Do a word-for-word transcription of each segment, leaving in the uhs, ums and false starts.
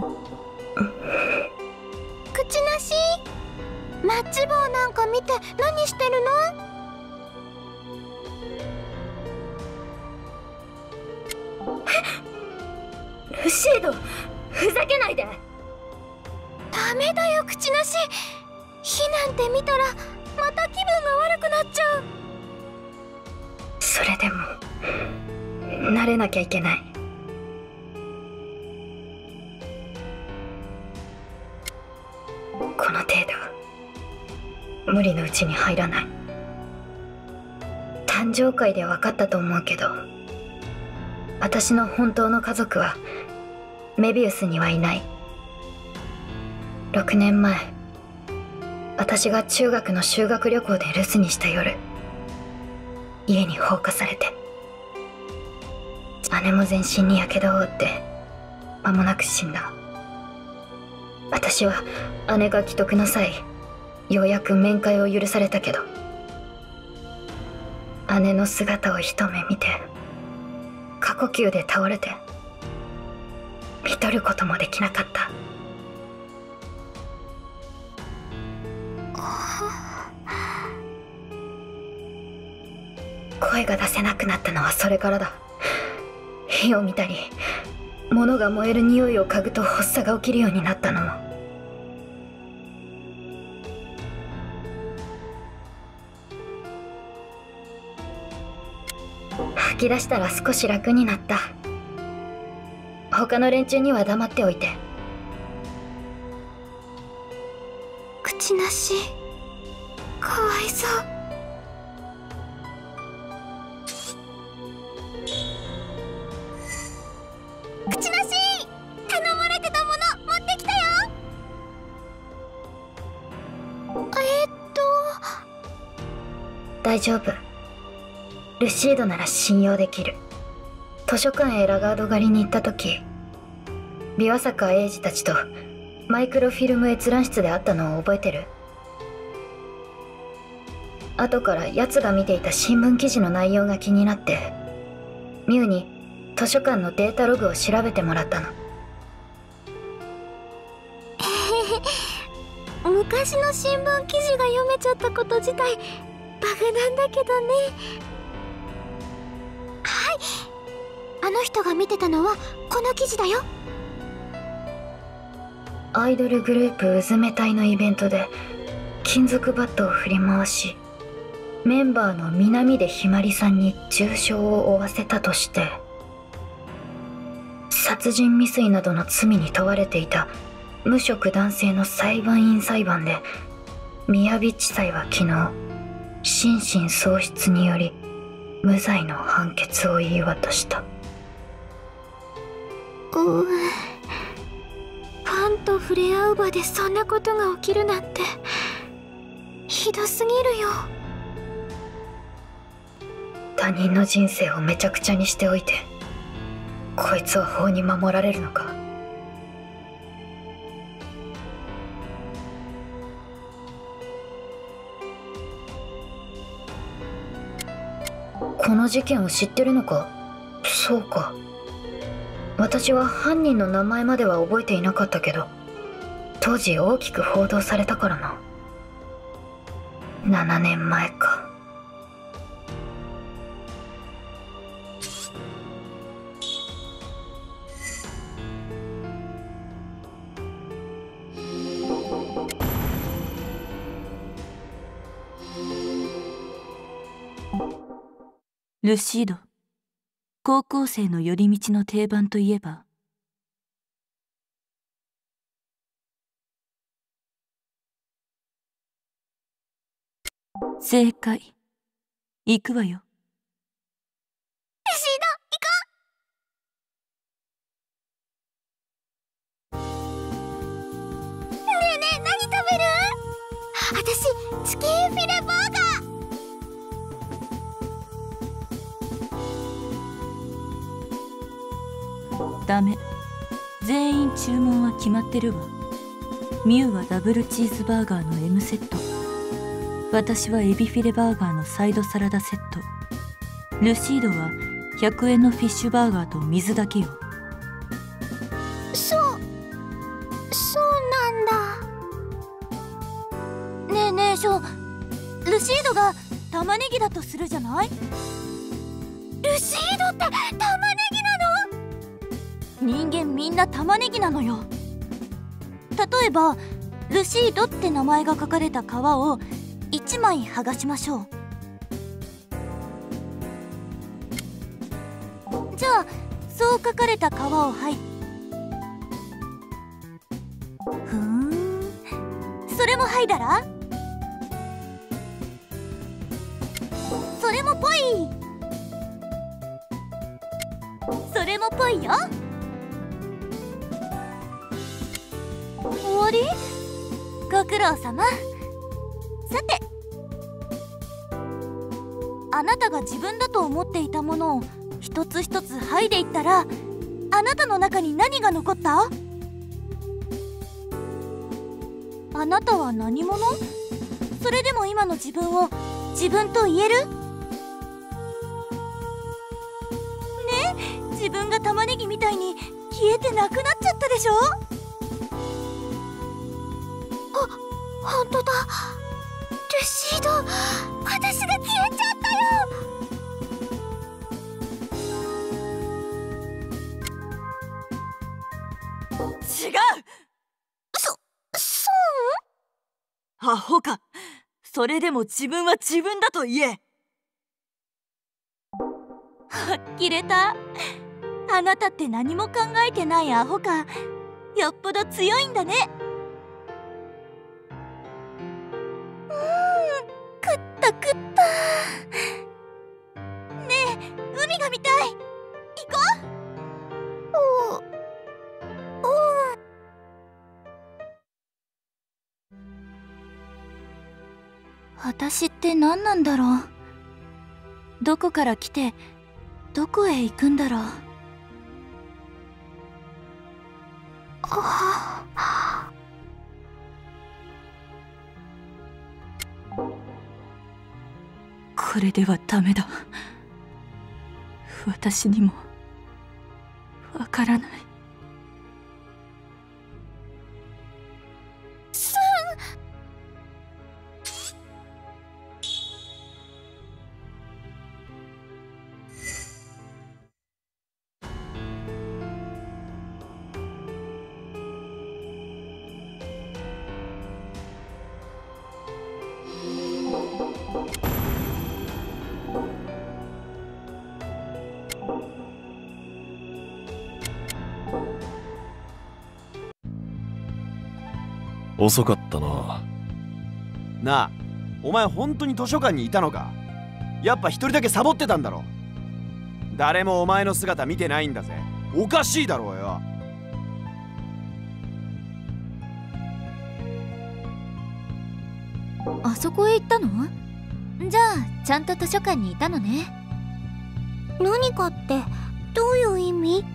口なし、マッチ棒なんか見て何してるの？ ルシード、ふざけないで。 ダメだよ口なし、火なんて見たらまた気分が悪くなっちゃう。 それでも慣れなきゃいけない。この程度無理のうちに入らない。誕生会で分かったと思うけど、私の本当の家族はメビウスにはいない。ろくねんまえ、私が中学の修学旅行で留守にした夜、家に放火されて、姉も全身にやけどを負って間もなく死んだ。私は姉が危篤の際、ようやく面会を許されたけど、姉の姿を一目見て過呼吸で倒れて、見とることもできなかった。声が出せなくなったのはそれからだ。火を見たり物が燃える匂いを嗅ぐと発作が起きるようになったのも。吐き出したら少し楽になった。他の連中には黙っておいて。 口なし、かわいそう。口なし、頼まれてたもの持ってきたよ。えー、っと大丈夫。ルシードなら信用できる。図書館へラガード狩りに行った時、琵琶坂英二たちとマイクロフィルム閲覧室で会ったのを覚えてる？後から奴が見ていた新聞記事の内容が気になって、ミュウに図書館のデータログを調べてもらったの。 昔の新聞記事が読めちゃったこと自体バグなんだけどね。はい、あの人が見てたのはこの記事だよ。 アイドルグループうずめ隊のイベントで金属バットを振り回し、メンバーの南出ひまりさんに重傷を負わせたとして殺人未遂などの罪に問われていた無職男性の裁判員裁判で、雅地裁は昨日心神喪失により無罪の判決を言い渡した。 うう、ファンと触れ合う場でそんなことが起きるなんてひどすぎるよ。 他人の人生をめちゃくちゃにしておいて、こいつは法に守られるのか。この事件を知ってるのか？そうか。私は犯人の名前までは覚えていなかったけど、当時大きく報道されたからな。ななねんまえか。 ルシード、高校生の寄り道の定番といえば、正解。行くわよ。 ルシード、行こう。ねえねえ、何食べる？私、チキンフィレバーガー。 ダメ。全員注文は決まってるわ。ミュウはダブルチーズバーガーの エム セット、私はエビフィレバーガーのサイドサラダセット、ルシードはひゃくえんのフィッシュバーガーと水だけよ。 そう、 ルシードが玉ねぎだとするじゃない？ ルシードって玉ねぎなの？人間みんな玉ねぎなのよ。例えばルシードって名前が書かれた皮をいちまい剥がしましょう。じゃあそう書かれた皮を剥いふーんそれも剥いだら、それもぽい、それもぽいよ。終わり？ご苦労様。さて、あなたが自分だと思っていたものを一つ一つ剥いでいったら、あなたの中に何が残った？あなたは何者？それでも今の自分を自分と言える？ね、自分が玉ねぎみたいに消えてなくなっちゃったでしょ？ あ、本当だ。ルシード、私が消えちゃったよ。 違う。 そ、そう？ アホか。それでも自分は自分だと言え。呆れた。あなたって何も考えてないアホか。よっぽど強いんだね。 うーん、食った食った。 ねえ、海が見たい。行こう。お、お。 私って何なんだろう。どこから来てどこへ行くんだろう。 あこれではダメだ。私にもわからない。 スン。 遅かったな。 なあ、お前本当に図書館にいたのか？やっぱ一人だけサボってたんだろ。誰もお前の姿見てないんだぜ。おかしいだろうよ。 あそこへ行ったの？じゃあちゃんと図書館にいたのね。何かってどういう意味？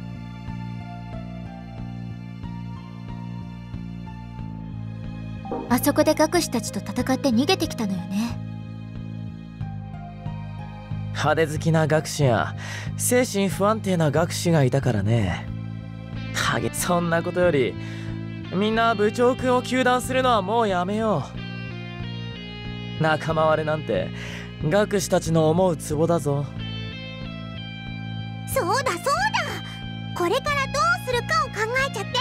あそこで学士たちと戦って逃げてきたのよね。 派手好きな学士や精神不安定な学士がいたからね。はげそんなことよりみんな部長くんを糾弾するのはもうやめよう。仲間割れなんて学士たちの思うツボだぞ。 そうだそうだ、これからどうするかを考えちゃって。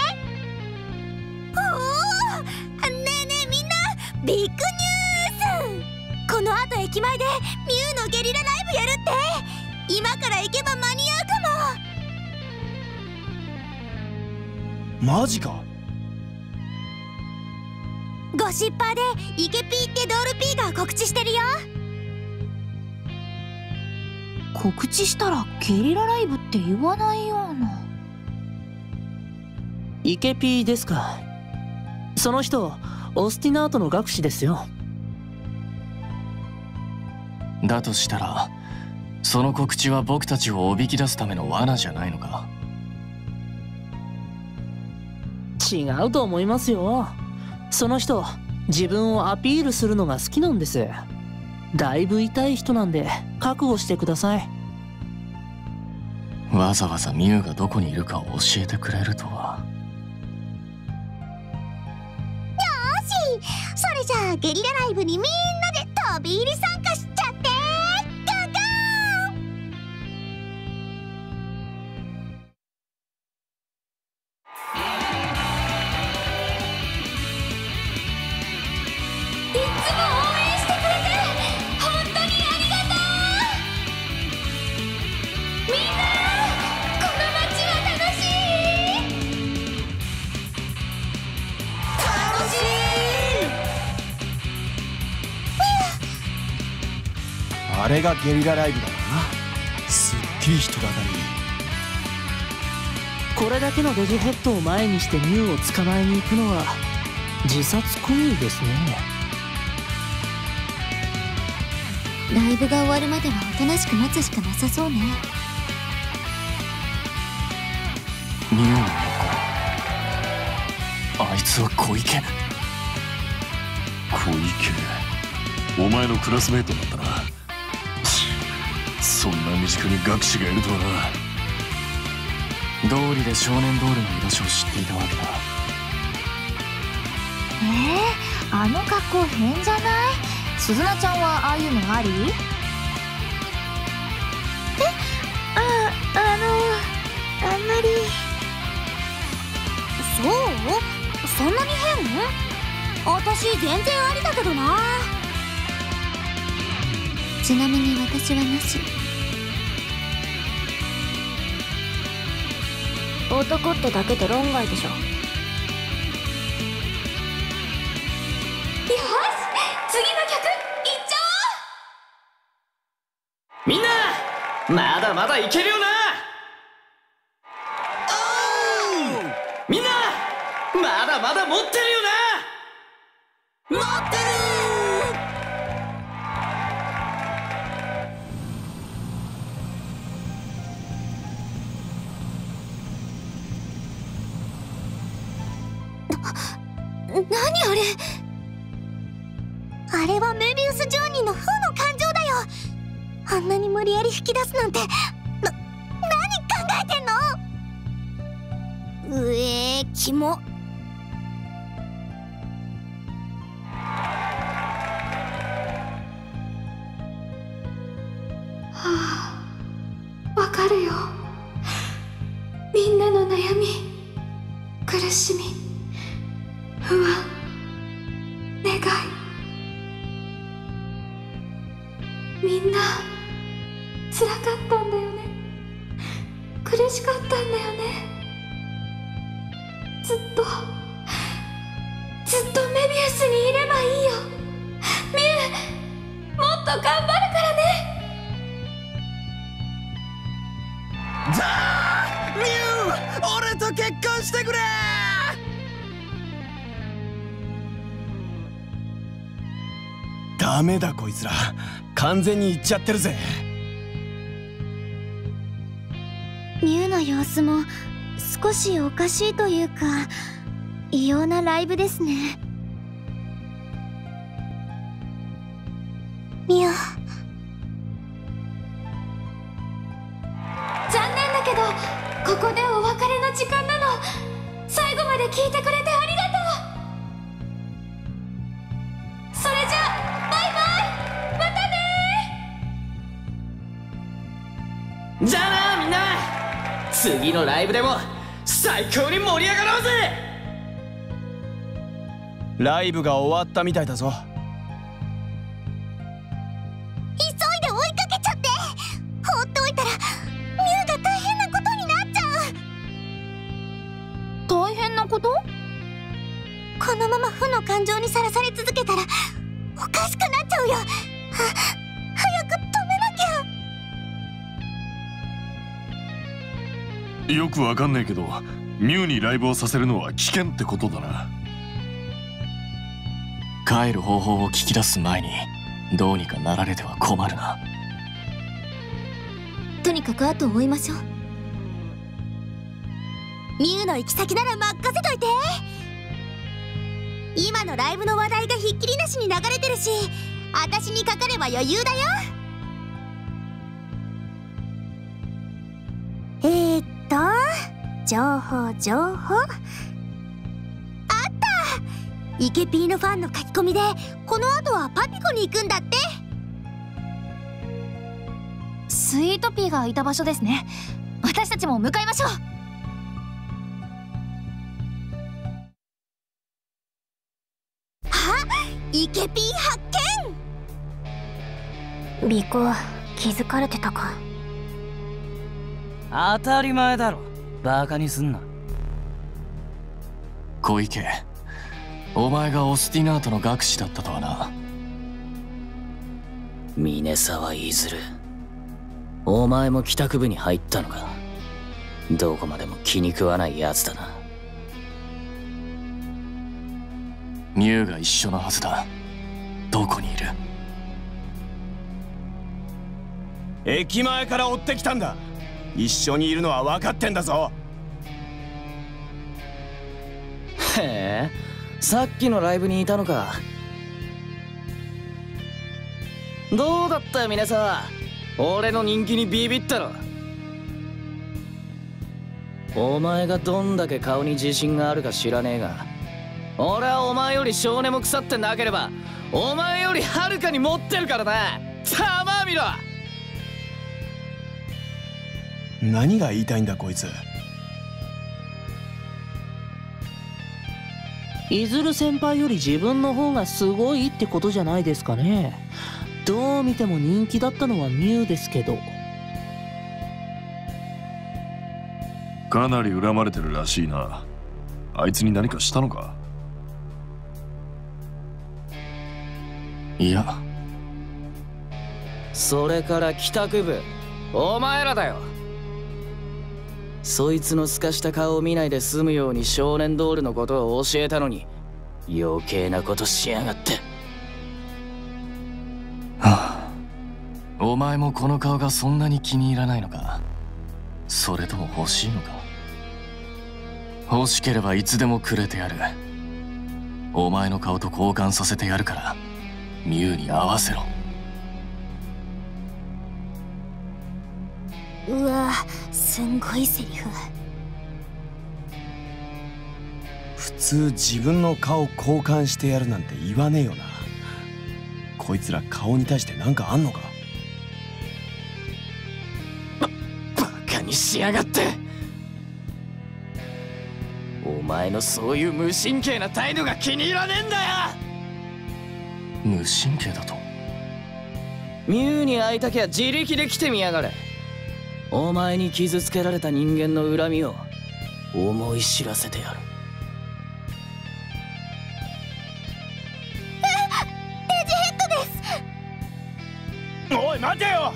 おお、ねえねえみんな、ビッグニュース。この後駅前でミュウのゲリラライブやるって。今から行けば間に合うかマジか。 も。ゴシッパーでイケピーってドールピーが告知してるよ。告知したらゲリラライブって言わないような。 イケピーですか。その人オスティナートの学士ですよ。 だとしたらその告知は僕たちをおびき出すための罠じゃないのか？ 違うと思いますよ。その人自分をアピールするのが好きなんです。だいぶ痛い人なんで覚悟してください。 わざわざミュウがどこにいるかを教えてくれるとは。 よし、それじゃあゲリラライブにみんなで飛飛び入り参加しちゃってガガーン。いつも応援してくれて本当にありがとう。みんなこの街は楽しい。楽しい。 あれがゲリラライブだな。すっげえ人だかり。 これだけのデジヘッドを前にしてミュウを捕まえに行くのは自殺行為ですね。 ライブが終わるまではおとなしく待つしかなさそうね。 ミュウの子、あいつは小池。 小池、お前のクラスメートなんだな。そんな身近に学士がいるとはな。 道理で少年ドールの居場所を知っていたわけだ。 えー、あの格好変じゃない？鈴菜ちゃんはああいうのあり？え、あ、あの、あんまり。そう？そんなに変？私全然ありだけどな。ちなみに私はなし。男ってだけで論外でしょ。よし、次の曲いっちゃおう。 みんなまだまだいけるよな。みんなまだまだ持ってるよな。 持ってる。何あれ。あれはメビウス上人の負の感情だよ。あんなに無理やり引き出すなんてな、何考えてんの。うえー、キモ。 はあ、わかるよ。みんなの悩み、苦しみ、不安、願い。みんな辛かったんだよね。苦しかったんだよね。ずっとずっとメビウスにいればいいよ。ミュウ、もっと頑張るからね。 じゃあミュウ、俺と結婚してくれ。ダメだこいつら、完全にいっちゃってるぜ。 ミュウの様子も少しおかしいというか異様なライブですね。ミュウ、 残念だけどここでお別れの時間なの。最後まで聞いてくれてありがとう。それじゃバイバイ、またね。 じゃあなみんな、次のライブでも最高に盛り上がろうぜ。 ライブが終わったみたいだぞ。 急いで追いかけちゃって。放っておいたらミュウが大変なことになっちゃう。大変なこと？このまま負の感情にさらされ続けたらおかしくなっちゃうよ。は、早く止めなきゃ。 よくわかんないけど、ミュウにライブをさせるのは危険ってことだな。 帰る方法を聞き出す前にどうにかなられては困るな。 とにかく後を追いましょう。ミュウの行き先なら任せといて。今のライブの話題がひっきりなしに流れてるし、私にかかれば余裕だよ。えーっと情報情報あった。イケピーのファンの書き込みでこの後はパピコに行くんだって。 スイートピーがいた場所ですね。私たちも向かいましょう。あ、イケピー発見。尾行気づかれてたか。 当たり前だろ、バカにすんな。 小池、お前がオスティナートの学士だったとはな。 峰沢いずる、お前も帰宅部に入ったのか。どこまでも気に食わないやつだな。 ミュウが一緒のはずだ。どこにいる？ 駅前から追ってきたんだ。一緒にいるのは分かってんだぞ。 へえ、さっきのライブにいたのか。どうだったよ峰沢、俺の人気にビビったろ。お前がどんだけ顔に自信があるか知らねえが、俺はお前より性根も腐ってなければお前よりはるかに持ってるからな。たまみろ。 何が言いたいんだこいつ。 いずる先輩より自分の方がすごいってことじゃないですかね。どう見ても人気だったのはミュウですけど。 かなり恨まれてるらしいな。あいつに何かしたのか？ いや。 それから帰宅部、お前らだよ。そいつの透かした顔を見ないで済むように少年ドールのことを教えたのに余計なことしやがって。 はあ、お前もこの顔がそんなに気に入らないのか？それとも欲しいのか？欲しければいつでもくれてやる。お前の顔と交換させてやるからミュウに合わせろ。 うわ、すんごいセリフ。 普通自分の顔交換してやるなんて言わねえよな。こいつら顔に対して何かあんのか？ バカにしやがって。お前のそういう無神経な態度が気に入らねえんだよ。 無神経だと？ ミュウに会いたきゃ自力で来てみやがれ。お前に傷つけられた人間の恨みを思い知らせてやる。 ページヘッドです。 おい待てよ。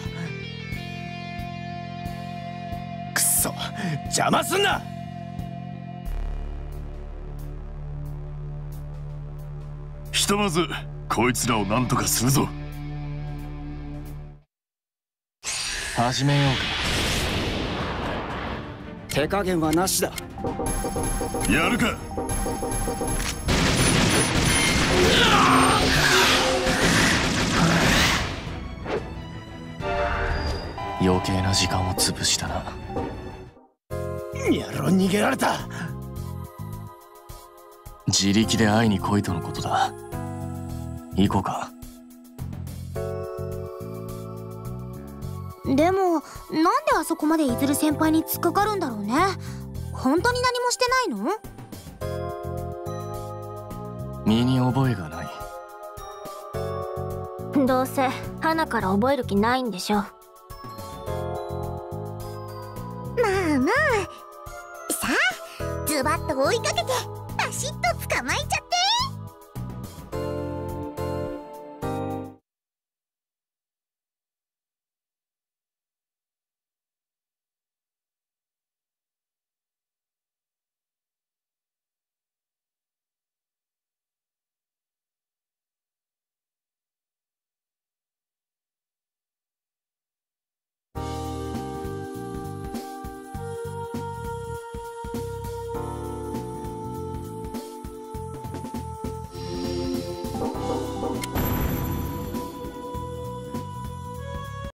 くそ、邪魔すんな。 ひとまずこいつらを何とかするぞ。 始めようか。 手加減はなしだ。 やるか。 余計な時間を潰したな。 やろ、逃げられた。 自力で会いに来いとのことだ。行こうか。 でもなんであそこまでいずる先輩に突っかかるんだろうね。本当に何もしてないの？ 身に覚えがない。 どうせ花から覚える気ないんでしょ。まあまあ、さあズバッと追いかけてバシッと捕まえちゃ